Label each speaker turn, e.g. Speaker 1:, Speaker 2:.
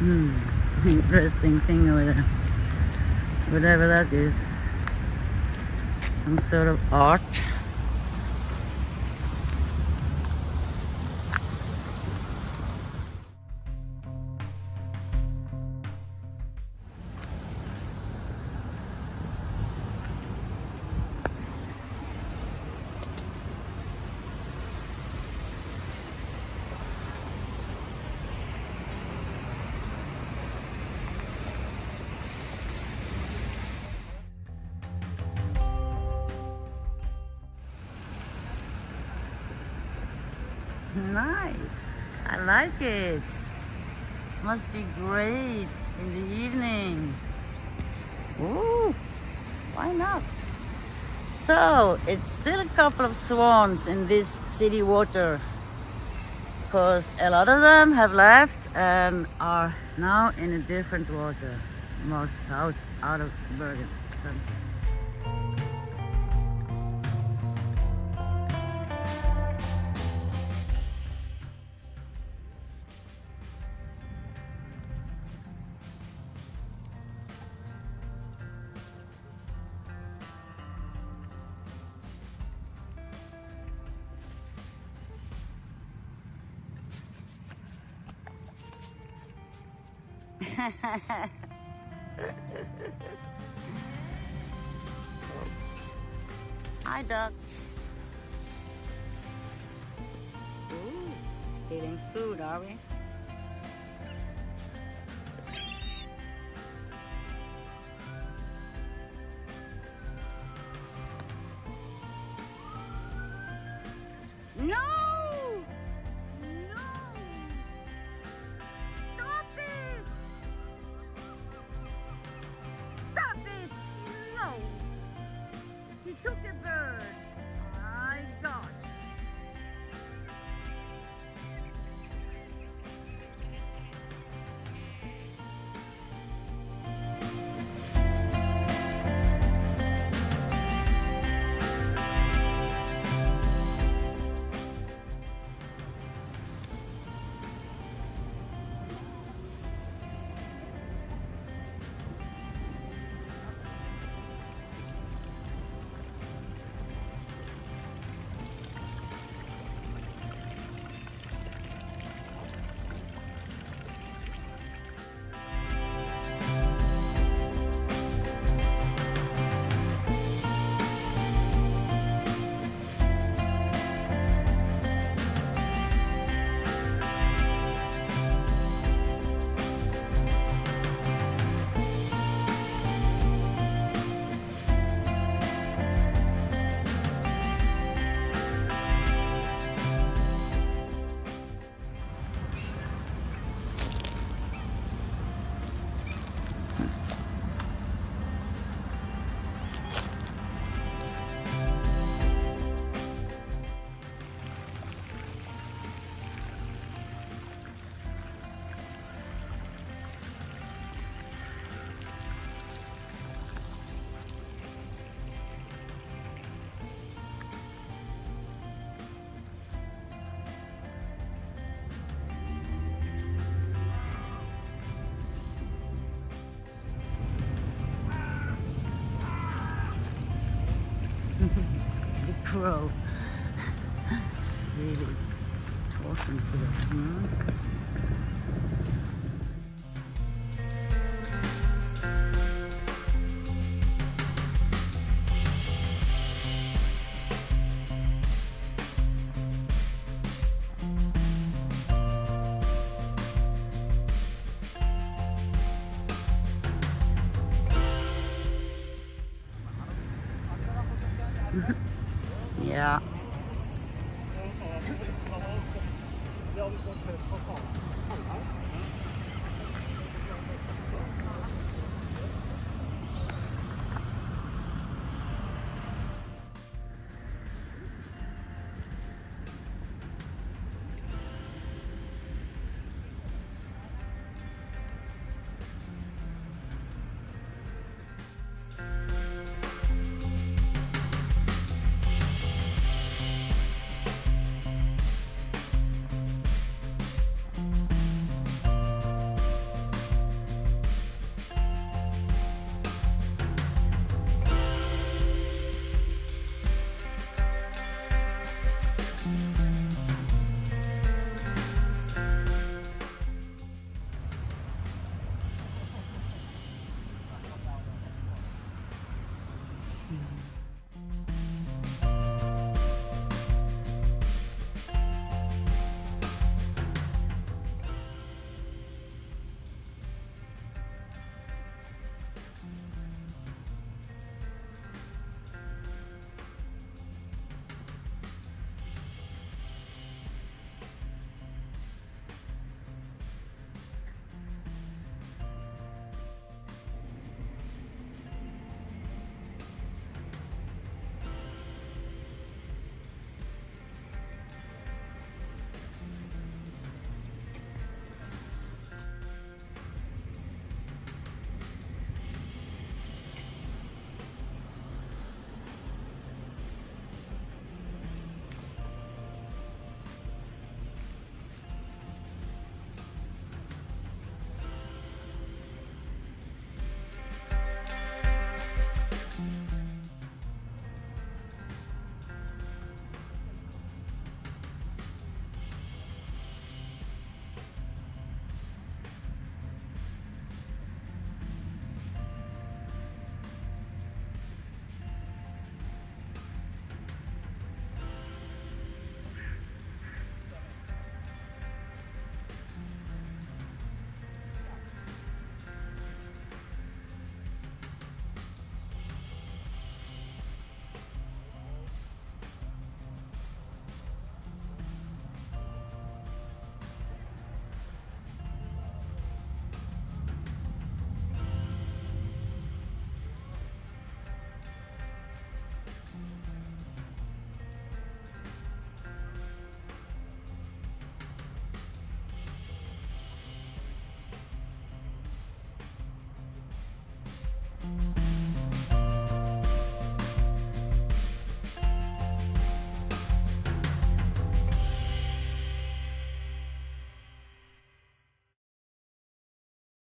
Speaker 1: Interesting thing over there. Whatever that is. Some sort of art. Nice. I like it. Must be great in the evening. Ooh, why not? So, it's still a couple of swans in this city water, because a lot of them have left and are now in a different water, more south out of Bergen. Oops. Hi, duck. Ooh, stealing food, are we? No!
Speaker 2: Took a bird. My gosh.
Speaker 1: The crow. It's really talking to them. Yeah.